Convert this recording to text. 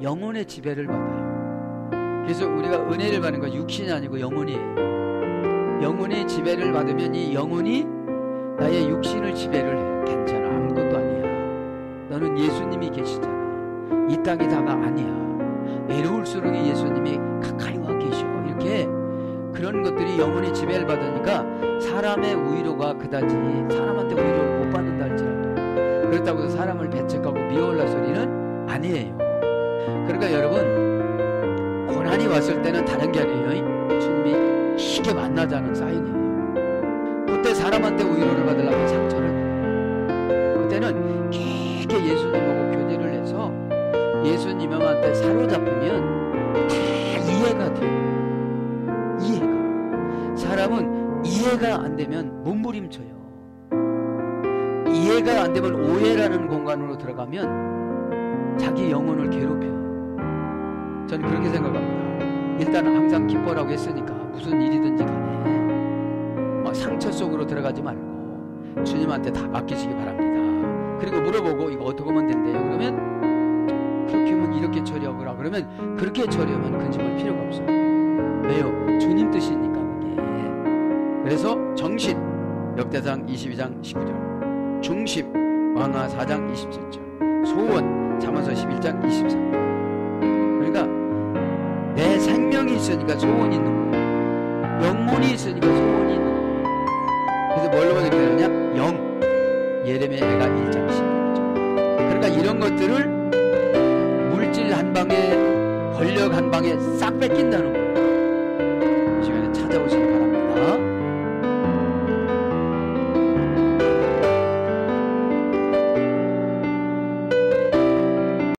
영혼의 지배를 받아요. 그래서 우리가 은혜를 받는 건 육신이 아니고 영혼이에요. 영혼의 지배를 받으면 이 영혼이 나의 육신을 지배를 해. 괜찮아, 아무것도 아니야. 너는 예수님이 계시잖아. 이 땅이 다가 아니야. 외로울수록 예수님이 가까이 와 계셔. 이렇게 그런 것들이 영혼의 지배를 받으니까 사람의 위로가 그다지 사람한테 위로를 못 받는다 할지라도 그렇다고 해서 사람을 배척하고 미워올라 소리는 아니에요. 그러니까 여러분, 고난이 왔을 때는 다른 게 아니에요. 주님이 쉽게 만나자는 사인이에요. 그때 사람한테 위로를 받으려면 상처를 받아요. 그때는 깊게 예수님하고 교제를 해서 예수님한테 사로잡히면 다 이해가 돼요. 이해가. 사람은 이해가 안 되면 몸부림쳐요. 이해가 안 되면 오해라는 공간으로 들어가면 자기 영혼을 괴롭혀요. 저는 그렇게 생각합니다. 일단 항상 기뻐라고 했으니까 무슨 일이든지 간에 상처 속으로 들어가지 말고 주님한테 다 맡기시기 바랍니다. 그리고 물어보고 이거 어떻게 하면 된대요? 그러면 그렇게 하면 이렇게 처리하거라. 그러면 그렇게 처리하면 근심할 필요가 없어요. 왜요? 주님 뜻이니까 그게. 그래서 정신, 역대상 22장 19절, 중심, 왕하 4장 27절, 소원, 잠언서 11장 23절. 그러니까 내 생명이 있으니까 소원이 있는 거예요. 영혼이 있으니까 소원이 있는 거예요. 그래서 뭘로 이렇게 되느냐? 영. 예레미야가 1장 16절. 그러니까 이런 것들을 물질 한 방에, 권력 한 방에 싹 뺏긴다는 거예요. 이 시간에 찾아오신